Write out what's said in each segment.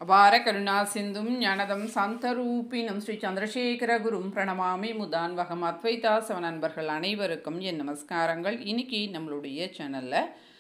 அபார கருணா சிந்தும் ஞானதம் சாந்தரூபினம் ஸ்ரீ சந்திரசேகர குரும் பிரணமாமி முதான்வகம் அத்வைதாசவ நண்பர்கள் அனைவருக்கும் என் நமஸ்காரங்கள். இன்னைக்கு நம்மளுடைய சேனலில்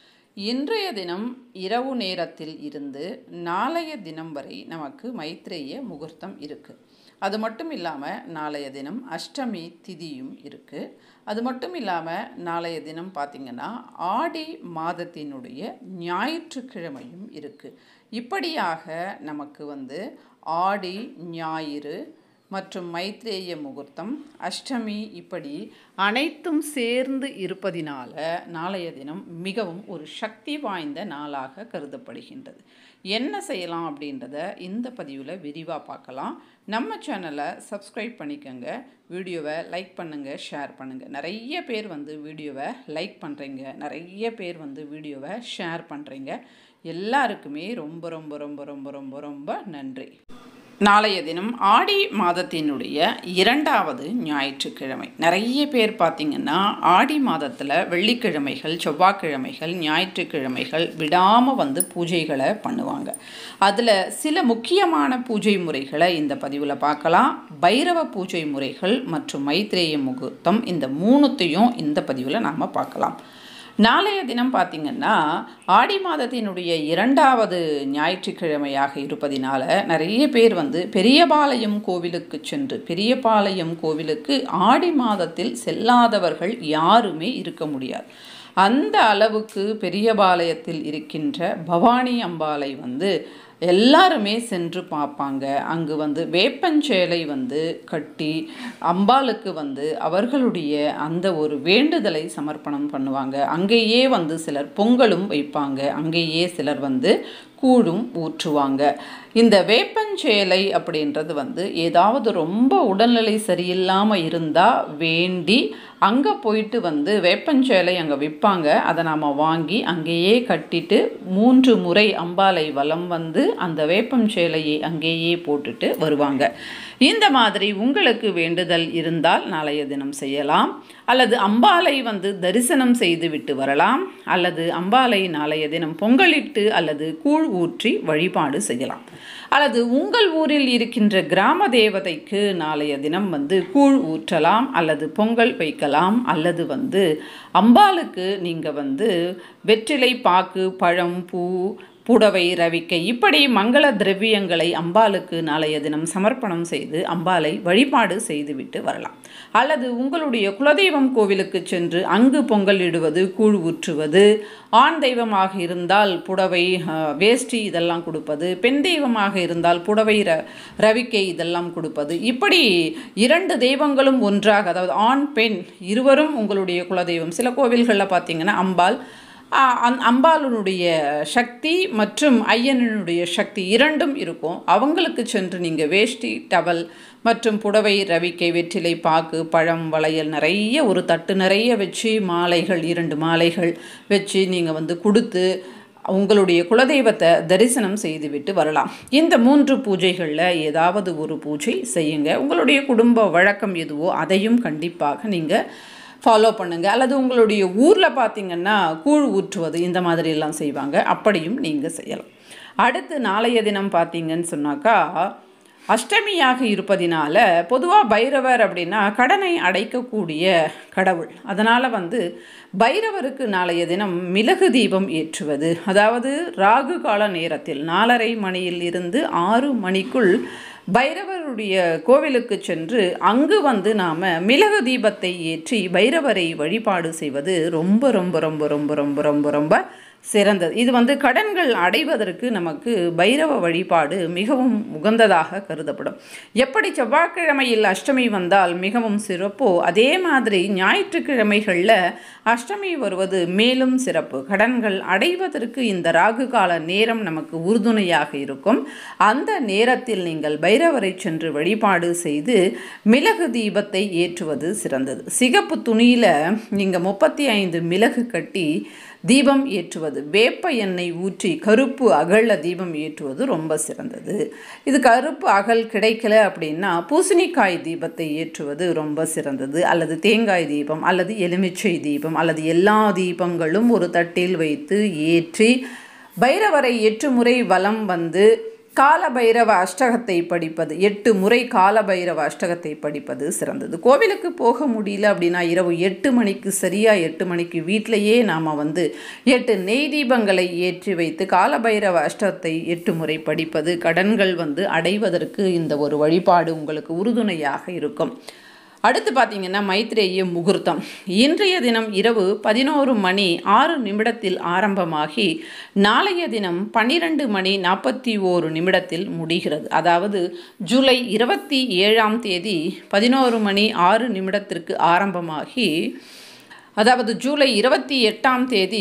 இன்றைய தினம் இரவு நேரத்தில் இருந்து நாளைய தினம் வரை நமக்கு மைத்ரேய முகூர்த்தம் இருக்குது. அது மட்டும் இல்லாமல் நாளைய தினம் அஷ்டமி திதியும் இருக்குது. அது மட்டும் இல்லாமல் நாளைய தினம் பார்த்திங்கன்னா ஆடி மாதத்தினுடைய ஞாயிற்றுக்கிழமையும் இருக்குது. இப்படியாக நமக்கு ஆடி ஞாயிறு மற்றும் மைத்ரேய முகூர்த்தம் அஷ்டமி இப்படி அனைத்தும் சேர்ந்து இருப்பதினால நாளைய தினம் மிகவும் ஒரு சக்தி வாய்ந்த நாளாக கருதப்படுகின்றது. என்ன செய்யலாம் அப்படின்றத இந்த பதிவில் விரிவாக பார்க்கலாம். நம்ம சேனலை சப்ஸ்கிரைப் பண்ணிக்கோங்க, வீடியோவை லைக் பண்ணுங்கள், ஷேர் பண்ணுங்கள். நிறைய பேர் வீடியோவை லைக் பண்ணுறீங்க, நிறைய பேர் வீடியோவை ஷேர் பண்ணுறீங்க. எல்லாருக்குமே ரொம்ப ரொம்ப ரொம்ப ரொம்ப ரொம்ப ரொம்ப நன்றி. நாளைய தினம் ஆடி மாதத்தினுடைய இரண்டாவது ஞாயிற்றுக்கிழமை. நிறைய பேர் பார்த்திங்கன்னா ஆடி மாதத்தில் வெள்ளிக்கிழமைகள், செவ்வாய்க்கிழமைகள், ஞாயிற்றுக்கிழமைகள் விடாமல் பூஜைகளை பண்ணுவாங்க. அதில் சில முக்கியமான பூஜை முறைகளை இந்த பதிவில் பார்க்கலாம். பைரவ பூஜை முறைகள் மற்றும் மைத்ரேய முகூர்த்தம் இந்த மூணுத்தையும் இந்த பதிவில் நாம் பார்க்கலாம். நாளைய தினம் பார்த்திங்கன்னா ஆடி மாதத்தினுடைய இரண்டாவது ஞாயிற்றுக்கிழமையாக இருப்பதினால நிறைய பேர் பெரியபாளையம் கோவிலுக்கு சென்று, பெரியபாளையம் கோவிலுக்கு ஆடி மாதத்தில் செல்லாதவர்கள் யாருமே இருக்க முடியாது. அந்த அளவுக்கு பெரியபாளையத்தில் இருக்கின்ற பவானி அம்பாளை எல்லாருமே சென்று பார்ப்பாங்க. அங்கு வேப்பஞ்சேலை கட்டி அம்பாளுக்கு அவர்களுடைய அந்த ஒரு வேண்டுதலை சமர்ப்பணம் பண்ணுவாங்க. அங்கேயே சிலர் பொங்கலும் வைப்பாங்க, அங்கேயே சிலர் கூழும் ஊற்றுவாங்க. இந்த வேப்பஞ்சேலை அப்படின்றது ஏதாவது ரொம்ப உடல்நிலை சரியில்லாமல் இருந்தால் வேண்டி அங்கே போயிட்டு வேப்பஞ்சேலை அங்கே விற்பாங்க. அதை நாம் வாங்கி அங்கேயே கட்டிட்டு 3 முறை அம்பாளை வலம் அந்த வேப்பஞ்சேலையை அங்கேயே போட்டுட்டு வருவாங்க. இந்த மாதிரி உங்களுக்கு வேண்டுதல் இருந்தால் நாளைய தினம் செய்யலாம். அல்லது அம்பாளை தரிசனம் செய்து விட்டு வரலாம். அல்லது அம்பாளை நாளைய தினம் பொங்கலிட்டு அல்லது கூழ் ஊற்றி வழிபாடு செய்யலாம். அல்லது உங்கள் ஊரில் இருக்கின்ற கிராம தேவதைக்கு நாளைய தினம் கூழ் ஊற்றலாம் அல்லது பொங்கல் வைக்கலாம். அல்லது அம்பாளுக்கு நீங்கள் வெற்றிலை பாக்கு, பழம், பூ, புடவை, ரவிக்கை இப்படி மங்கள திரவியங்களை அம்பாளுக்கு நாளைய தினம் சமர்ப்பணம் செய்து அம்பாளை வழிபாடு செய்துவிட்டு வரலாம். அல்லது உங்களுடைய குலதெய்வம் கோவிலுக்கு சென்று அங்கு பொங்கல் இடுவது, கூழ் ஊற்றுவது, ஆண் தெய்வமாக இருந்தால் புடவை, வேஷ்டி இதெல்லாம் கொடுப்பது, பெண் தெய்வமாக இருந்தால் புடவை, ரவிக்கை இதெல்லாம் கொடுப்பது, இப்படி 2 தெய்வங்களும் ஒன்றாக, அதாவது ஆண் பெண் இருவரும் உங்களுடைய குலதெய்வம். சில கோவில்களில் பார்த்திங்கன்னா அம்பாளுடைய சக்தி மற்றும் ஐயனுடைய சக்தி இரண்டும் இருக்கும். அவங்களுக்கு சென்று நீங்கள் வேஷ்டி, டவல் மற்றும் புடவை, ரவிக்கை, வெற்றிலை பாக்கு, பழம், வளையல் நிறைய ஒரு தட்டு நிறைய வச்சு மாலைகள், 2 மாலைகள் வச்சு நீங்கள் கொடுத்து உங்களுடைய குலதெய்வத்தை தரிசனம் செய்துவிட்டு வரலாம். இந்த 3 பூஜைகளில் ஏதாவது ஒரு பூஜை செய்யுங்க. உங்களுடைய குடும்ப வழக்கம் எதுவோ அதையும் கண்டிப்பாக நீங்கள் ஃபாலோ பண்ணுங்கள். அல்லது உங்களுடைய ஊரில் பார்த்திங்கன்னா கூழ் ஊற்றுவது இந்த மாதிரிலாம் செய்வாங்க, அப்படியும் நீங்கள் செய்யலாம். அடுத்து நாளைய தினம் பார்த்திங்கன்னு சொன்னாக்கா அஷ்டமியாக இருப்பதினால பொதுவாக பைரவர் அப்படின்னா கடனை அடைக்கக்கூடிய கடவுள். அதனால் பைரவருக்கு நாளைய தினம் மிளகு தீபம் ஏற்றுவது, அதாவது ராகு கால நேரத்தில் 4:30 மணியில் இருந்து 6 மணிக்குள் பைரவருடைய கோவிலுக்கு சென்று அங்கு நாம் மிளகு தீபத்தை ஏற்றி பைரவரை வழிபாடு செய்வது ரொம்ப ரொம்ப ரொம்ப ரொம்ப ரொம்ப ரொம்ப ரொம்ப சிறந்தது. இது கடன்கள் அடைவதற்கு நமக்கு பைரவ வழிபாடு மிகவும் உகந்ததாக கருதப்படும். எப்படி செவ்வாய்க்கிழமையில் அஷ்டமி வந்தால் மிகவும் சிறப்போ, அதே மாதிரி ஞாயிற்றுக்கிழமைகளில் அஷ்டமி வருவது மேலும் சிறப்பு. கடன்கள் அடைவதற்கு இந்த ராகு கால நேரம் நமக்கு உறுதுணையாக இருக்கும். அந்த நேரத்தில் நீங்கள் பைரவரை சென்று வழிபாடு செய்து மிளகு தீபத்தை ஏற்றுவது சிறந்தது. சிகப்பு துணியில் நீங்கள் 35 மிளகு கட்டி தீபம் ஏற்றுவது, வேப்ப எண்ணெய் ஊற்றி கருப்பு அகல்ல தீபம் ஏற்றுவது ரொம்ப சிறந்தது. இது கருப்பு அகல் கிடைக்கல அப்படின்னா பூசணிக்காய் தீபத்தை ஏற்றுவது ரொம்ப சிறந்தது. அல்லது தேங்காய் தீபம் அல்லது எலுமிச்சை தீபம் அல்லது எல்லா தீபங்களும் ஒரு தட்டில் வைத்து ஏற்றி பைரவரை 8 முறை வலம் காலபைரவ அஷ்டகத்தை படிப்பது, 8 முறை காலபைரவ அஷ்டகத்தை படிப்பது சிறந்தது. கோவிலுக்கு போக முடியல அப்படின்னா இரவு 8 மணிக்கு, சரியாக 8 மணிக்கு வீட்டிலையே நாம் 8 நெய் தீபங்களை ஏற்றி வைத்து காலபைரவ அஷ்டகத்தை 8 முறை படிப்பது கடன்கள் அடைவதற்கு இந்த ஒரு வழிபாடு உங்களுக்கு உறுதுணையாக இருக்கும். அடுத்து பார்த்தீங்கன்னா மைத்ரேய முகூர்த்தம். இன்றைய தினம் இரவு 11:06 ஆரம்பமாகி நாளைய தினம் 12:41 முடிகிறது. அதாவது ஜூலை 27ஆம் தேதி 11:06 ஆரம்பமாகி, அதாவது ஜூலை 28ஆம் தேதி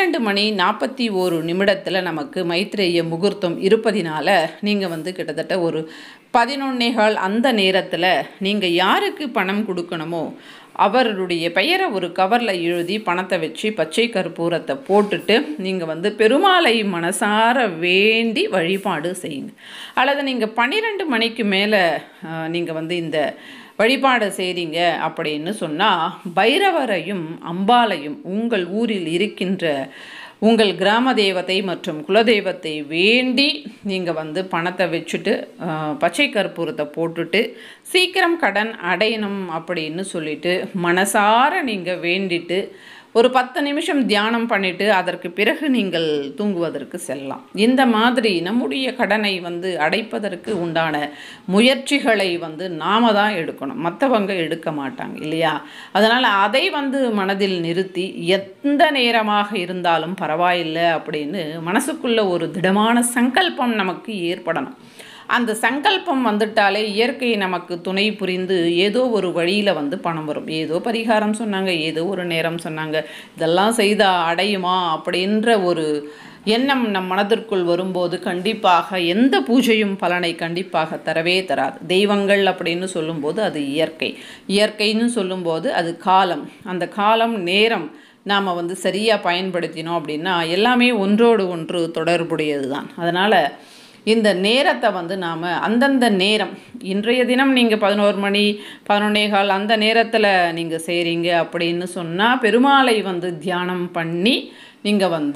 12:41 நமக்கு மைத்ரேய முகூர்த்தம் இருப்பதினால நீங்கள் கிட்டத்தட்ட ஒரு 11:15 அந்த நேரத்தில் நீங்கள் யாருக்கு பணம் கொடுக்கணுமோ அவருடைய பெயரை ஒரு கவரில் எழுதி பணத்தை வச்சு பச்சை கற்பூரத்தை போட்டுட்டு நீங்கள் பெருமாளை மனசார வேண்டி வழிபாடு செய்யுங்க. அல்லது நீங்கள் 12 மணிக்கு மேலே நீங்கள் இந்த வழிபாடு செய்கிறீங்க அப்படின்னு சொன்னால் பைரவரையும் அம்பாளையும் உங்கள் ஊரில் இருக்கின்ற உங்கள் கிராம தேவதை மற்றும் குலதெய்வத்தை வேண்டி நீங்கள் பணத்தை வச்சுட்டு பச்சை கற்பூரத்தை போட்டுட்டு சீக்கிரம் கடன் அடையணும் அப்படின்னு சொல்லிட்டு மனசார நீங்கள் வேண்டிட்டு ஒரு 10 நிமிஷம் தியானம் பண்ணிவிட்டு அதற்கு பிறகு நீங்கள் தூங்குவதற்கு செல்லலாம். இந்த மாதிரி நம்முடைய கடனை அடைப்பதற்கு உண்டான முயற்சிகளை நாம தான் எடுக்கணும், மற்றவங்க எடுக்க மாட்டாங்க இல்லையா? அதனால் அதை மனதில் நிறுத்தி எந்த நேரமாக இருந்தாலும் பரவாயில்லை அப்படின்னு மனசுக்குள்ள ஒரு திடமான சங்கல்பம் நமக்கு ஏற்படணும். அந்த சங்கல்பம் வந்துட்டாலே இயற்கை நமக்கு துணை புரிந்து ஏதோ ஒரு வழியில் பணம் வரும். ஏதோ பரிகாரம் சொன்னாங்க, ஏதோ ஒரு நேரம் சொன்னாங்க, இதெல்லாம் செய்தால் அடையுமா அப்படின்ற ஒரு எண்ணம் நம் மனதிற்குள் வரும்போது கண்டிப்பாக எந்த பூஜையும் பலனை கண்டிப்பாக தரவே தராது. தெய்வங்கள் அப்படின்னு சொல்லும்போது அது இயற்கைன்னு சொல்லும்போது அது காலம். அந்த காலம் நேரம் நாம் சரியாக பயன்படுத்தினோம் அப்படின்னா எல்லாமே ஒன்றோடு ஒன்று தொடர்புடையது தான். அதனால் இந்த நேரத்தை நாம் அந்தந்த நேரம், இன்றைய தினம் நீங்கள் 11 மணி 11:15 அந்த நேரத்தில் நீங்கள் செய்கிறீங்க அப்படின்னு சொன்னால் பெருமாளை தியானம் பண்ணி நீங்கள்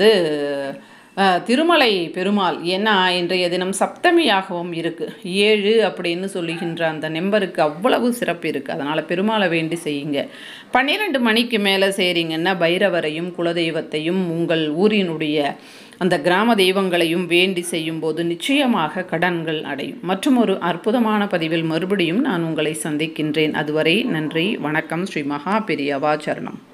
திருமலை பெருமாள், ஏன்னா இன்றைய தினம் சப்தமியாகவும் இருக்குது. 7 அப்படின்னு சொல்லுகின்ற அந்த நம்பருக்கு அவ்வளவு சிறப்பு இருக்குது. அதனால் பெருமாளை வேண்டி செய்யுங்க. 12 மணிக்கு மேலே செய்கிறீங்கன்னா பைரவரையும் குலதெய்வத்தையும் உங்கள் ஊரினுடைய அந்த கிராம தெய்வங்களையும் வேண்டி செய்யும்போது நிச்சயமாக கடன்கள் அடையும். மற்றும் ஒரு அற்புதமான பதிவில் மறுபடியும் நான் உங்களை சந்திக்கின்றேன். அதுவரை நன்றி, வணக்கம். ஸ்ரீ மகா பெரியவா சரணம்.